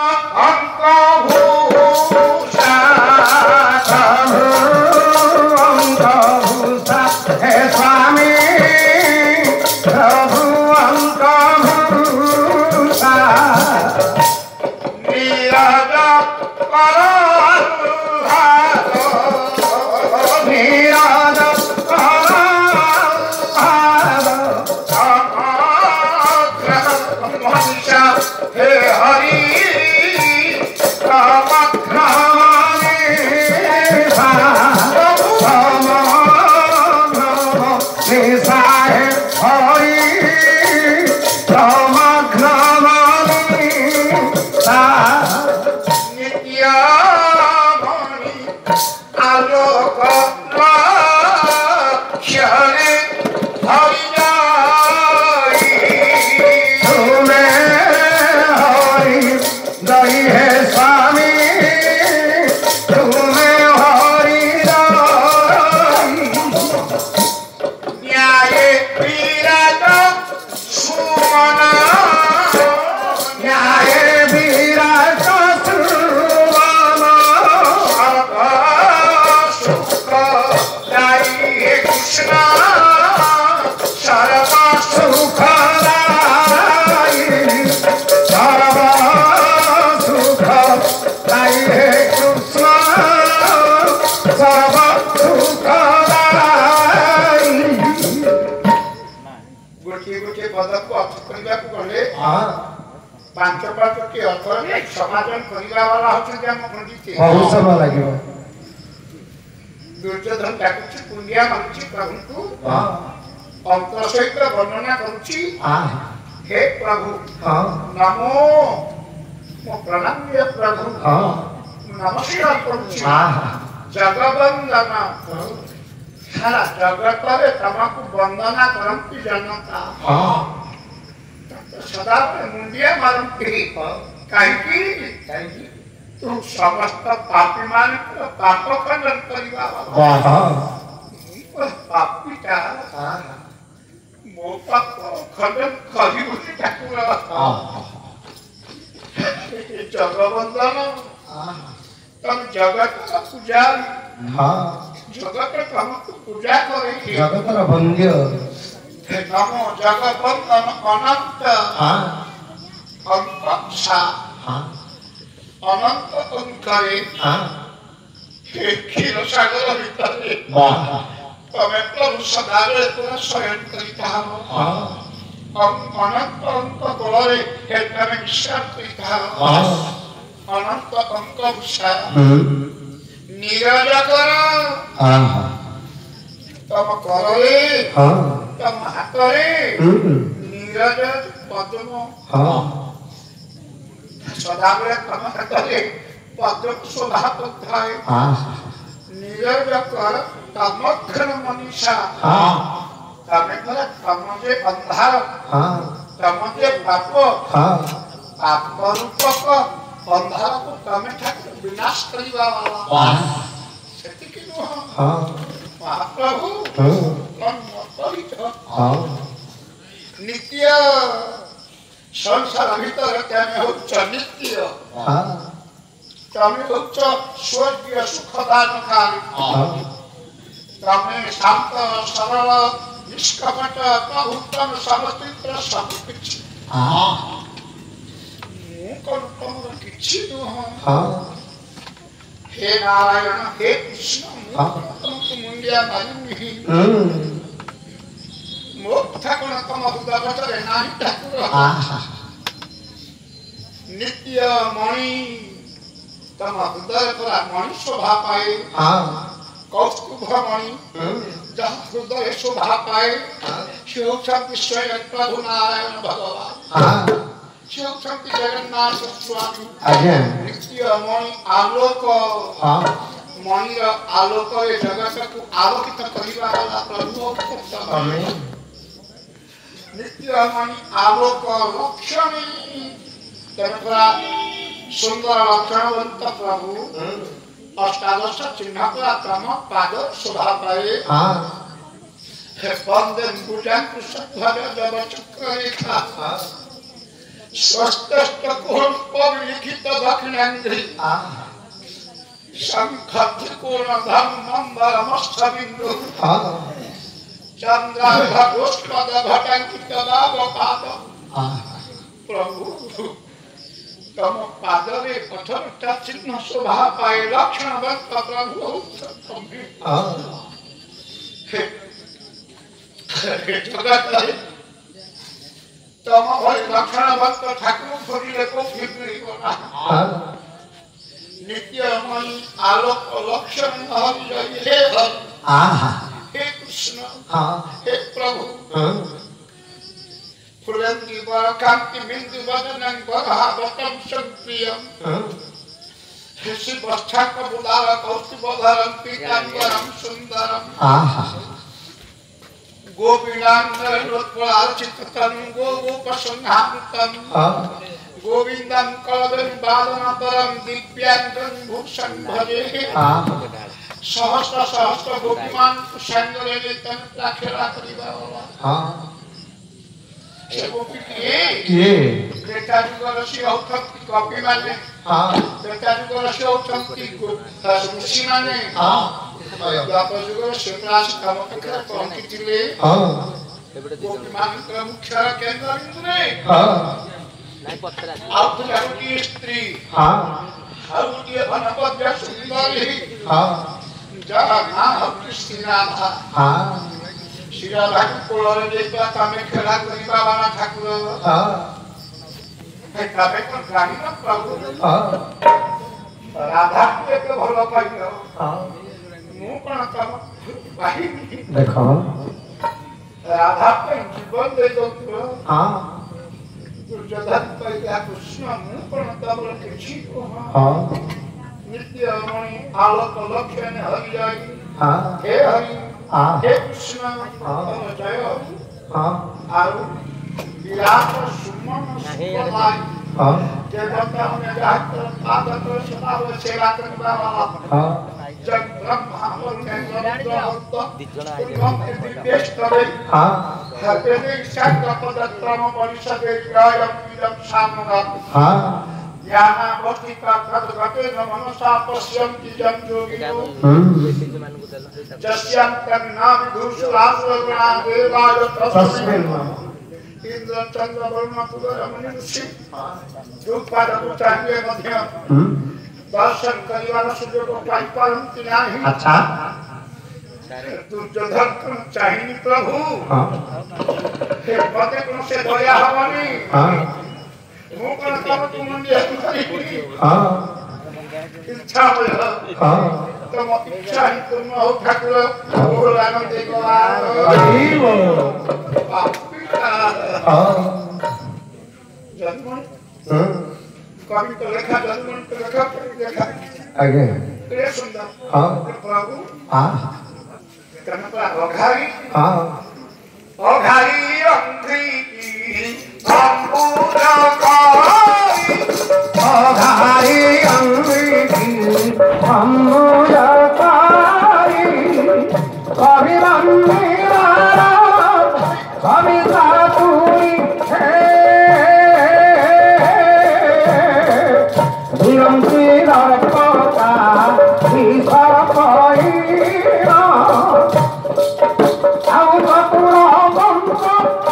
दुर्योधन डाकुची पुण्या मागुची प्रभु अंतर सहित वर्णना करुची हे प्रभु नमो मो प्रणाम्य प्रभु नमस्कार करुची जगवंदना सारा जगत रे तमको वंदना करंती जनता सदा मुंडिया मारंती काहे तू समस्त पापी मान पाप खंडन करिवा पापीटा मो पाप खंडन करि बुझी ठाकुर जगवंदन तम जगत का पूजा जगत तम पूजा करे जगत रा वंद्य नमो जगवंदन अनंत अंसा अनंत अंकारे क्षीर सागर भितरे तमें प्रभु सदाबले पूरा शयन करिता अनंत अंक कोलरे तमें विश्राम करिता अनंत अंक विषा नीरज कर तम करले तम हातरे नीरज पद्म सदाबले तम हातरे पद्म शोभा पत्राय नीरज कर तमग्न मनीषा तमें कर तमजे अंधार तमजे पाप पाप रूपक अंधार को तमें ठाकुर विनाश करिवा वाला सेति कि महाप्रभु नित्य संसार भीतर तमें होच नित्य तमें होच स्वर्गीय सुखदानकारी तमें शांत सरल निष्कपट प्रभु तम समस्तीत्र सब किछि कौन किछि हे नारायण हे कृष्ण तुमको मुंडिया मालूम मोक्ष कोन तम हृदय रे नाही ठाकुर नित्य मणि तम हृदय पर मणि शोभा पाए कौस्तुभ मणि जहाँ हृदय शोभा पाए शिव शक्ति स्वयं प्रभु नारायण भगवान शिव शक्ति जगन्नाथ स्वामी नित्य मणि आलोक मणि आलोक ये जगत को आलोकित करिवा वाला प्रभु नित्य मणि आलोक लक्षणी तथा सुंदर लक्षणवंत प्रभु अष्टादश चिन्ह का क्रम पाद शोभा पाए वंदे पूजन कुशध्वज जब चक्र रेखा स्वस्तस्त कोण पविलिखित दक्षिणांग्री शंखधि कोण धम्मंबर मस्तबिंदु चंद्राभपुष्पद भटंकित दावपाद प्रभु तम पादरे पथरटा चिन्ह शोभा पाए लक्षणवंत प्रभु जगत तम भली लक्षणवंत ठाकुर खोजिले को फिरली गला नित्यमयी आलोक लक्षण हरि हे हरि हे कृष्ण हे प्रभु फुलंगी कांति बिंदु वदनं वरावतम संप्रियम ऋषि बच्छाक बुलार कौस्तुभधरम पीतांबरम सुंदरम गोपीनांगलोत्पलार्चितं गोगोपसंहारितं गोविंदं कलदनिवादनपरं दिव्यांगं भूषण भजे सहस्र सहस्र गोपीमान कुशांगरे लेतन राखेला करिबावा से गोपी के बेटा जुगरसी औथक्ति गोपी माने बेटा जुगरसी औथक्ति ऋषि माने द्वापर जुगर शिवराज कामककर पंकितिले गोपी मानकर मुख्य केंद्र बिंदुरे आउतलाकी स्त्री आउती भनपद्य सुंदरी जहा नाम कृष्णनाथ शिराधा कोलरे देखबा तमे खेला करिबा बाना ठाकुर हे काबे को गानी न प्रभु राधा के भलो पाइलो मु कोन काम भाई देखो राधा के जीवन दे दो दुर्योधन कहिला कृष्ण मु कोन तबल किछि को नित्य मणि आलोक लक्षण हरि जाई हे हरि हे कृष्ण जय आरु विराट सुमन सुखदाई जे बंदा ने जात आदत सदाव सेवा करबा वाला जग ब्रह्मा और केंद्र दिव्येश करे हते शांत पदत्रम परिषदे ग्रायम विदम सामना ज्ञाना भक्तिका तद्गते न मनसा पश्यन्ति जन योगिनो जस्यां तन्ना विदुषुरासुरगणा देवाय तस्मै इंद्र चंद्र वरुण पुरमणि ऋषि दुपाद उच्चांगे मध्य दर्शन करिवार सुयोग पाई पारंति नाही अच्छा दुर्योधन चाहिनी प्रभु हे पते कोन से दया हवनी मु कोन तब तुम मंदिर करी इच्छा हो तो मत इच्छा ही तुम हो ठाकुर बोल आनंद को अजीब जन्म कवि तो लिखा जन्म तो लिखा आगे ये सुंदर प्रभु कनपा अघारी अघारी अंधी अघारी अंधी अम्बुजाकारी कवि रंगीला कवि सातुरी विरंती रक्ता ईश्वर कईरा आउ कपुर बंश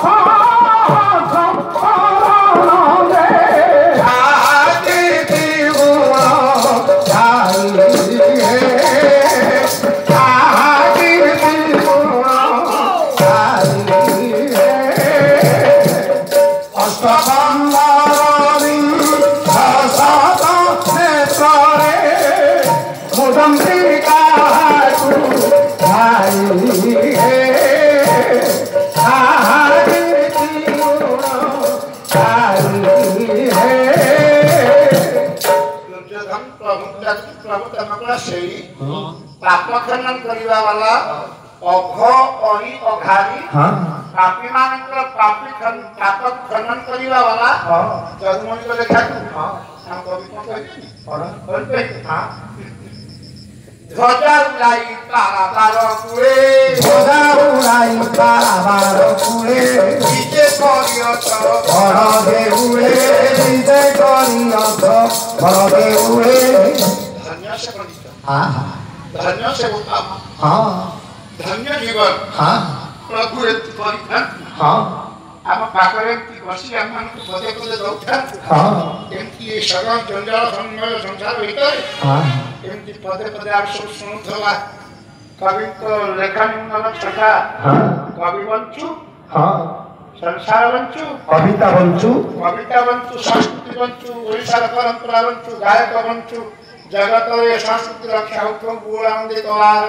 पाप खनन करिवा वाला अघ अहि अघारी पापी मानकर पापी पाप खनन करिवा वाला जगमोनि को देखा हम कवि को कहनी ধ্বজা উড়াই কারাবার কুড়ে ধ্বজা উড়াই কারাবার কুড়ে বিজে করিয়ছ বড় দেউড়ে বিজে করিয়ছ বড় দেউড়ে ধন্য সে পণ্ডিত ধন্য সে উত্তম ধন্য জীবন প্রভু এମିତି କରିଥାନ୍ତି ଆମ ପାଖରେ ଏମିତି ବସି ଆମମାନଙ୍କୁ ପଦେ ପଦେ ଦଉଥାନ୍ତି ଏମିତି ଏ ସଗଳ ଜଞ୍ଜାଳ ସମୟ ସଂସାର ଭିତରେ ଏମିତି ପଦେ ପଦେ ଆମେ ସବୁ ଶୁଣୁଥିବା କବିଙ୍କ ଲେଖା ନିମ୍ନ ଛକା କବି ବଞ୍ଚୁ ସଂସାର ବଞ୍ଚୁ କବିତା ବଞ୍ଚୁ ସଂସ୍କୃତି ବଞ୍ଚୁ ଓଡ଼ିଶାର ପରମ୍ପରା ବଞ୍ଚୁ ଗାୟକ ବଞ୍ଚୁ ଜଗତରେ ସଂସ୍କୃତି ରକ୍ଷା ହଉଥିବ ଗୁଳାନ୍ଦିତ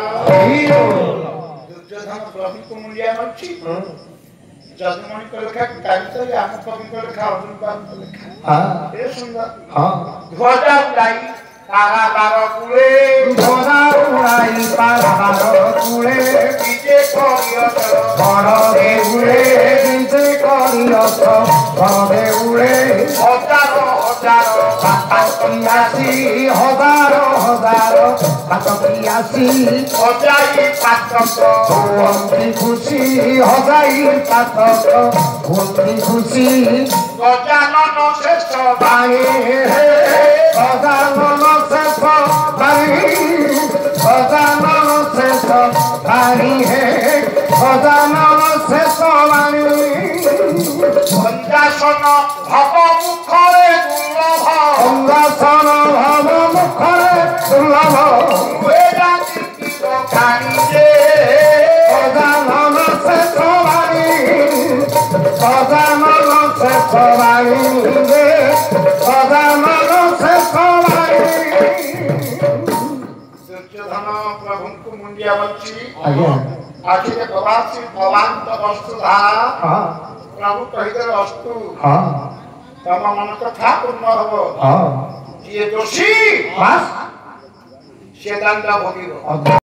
ଦୁର୍ଯ୍ୟୋଧନ ପ୍ରଭୁଙ୍କୁ ମୁଣ୍ଡିଆ ବଞ୍ଚି ଯଦୁମଣିଙ୍କ ଲେଖା କାହିଁକି ଆମ କବିଙ୍କ ଲେଖା ଅର୍ଜୁନ ବାବୁଙ୍କ ଲେଖା ଏ ସୁନ୍ଦର ଧ୍ୱଜା ଉଡ଼ାଇ କାରାବାର କୁଳେ ଧ୍ୱଜା ଉଡ଼ାଇ କାରାବାର କୁଳେ ବିଜେ କରିୟଛ ବଡ଼ ଦେଉଳେ ବିଜେ କରିୟଛ ବଡ଼ ଦେଉଳେ ହଜାର ହଜାର ପାତକିଆସି ହଜାର ହଜାର ପାତକିଆସି ହଜାଇ ପାତକ ହୁଅନ୍ତି ଖୁସି ହଜାଇ ପାତକ ହୁଅନ୍ତି ଖୁସି ଗଜାନନ ଶେଷ ବାଣୀ ହେ ଗଜାନନ ଶେଷ ବାଣୀ ଗଜାନନ ଶେଷ ବାଣୀ ହେ ଗଜାନନ ଶେଷ ବାଣୀ ଭଞ୍ଜାସନ ଭବ ମୁଖରେ ଦୁର୍ଲଭ ଅଙ୍ଗାସନ ଭବ ମୁଖରେ ଦୁର୍ଲଭ ଗଜାନନ ଶେଷ ବାଣୀ ଗଜାନନ ଶେଷ ବାଣୀ ଗଜାନନ ଶେଷ ବାଣୀ ଦୁର୍ଯ୍ୟୋଧନ ପ୍ରଭୁଙ୍କୁ ମୁଣ୍ଡିଆ ବଞ୍ଚି ଆଖିରେ ପ୍ରବାସୀ ଭବାନ୍ତ ବସ୍ତୁଧାରା ପ୍ରଭୁ କହିଦେଲେ ଅସ୍ତୁ ତମ ମନ କଥା ପୂର୍ଣ୍ଣ ହବ ଯିଏ ଦୋଷୀ ସେ ଦଣ୍ଡ ଭୋଗିବ।